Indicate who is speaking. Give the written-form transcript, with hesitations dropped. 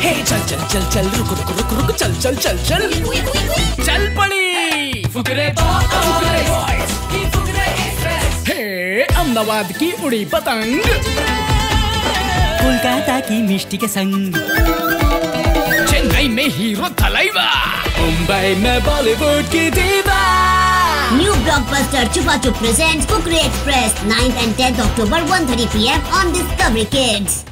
Speaker 1: हे चल चल चल चल रुक रुक रुक रुक चल चल चल चल चल पड़ी फुकरे बॉयज की फुकरे एक्सप्रेस। हे अहमदाबाद की उड़ी पतंग,
Speaker 2: कोलकाता की मिष्टी के संग,
Speaker 1: चेन्नई में हीरो थलाइवा, मुंबई में बॉलीवुड की दीवा।
Speaker 3: New blockbuster Chupa Chup presents Kukri Express 9th and 10th October 1:30 PM on Discovery Kids.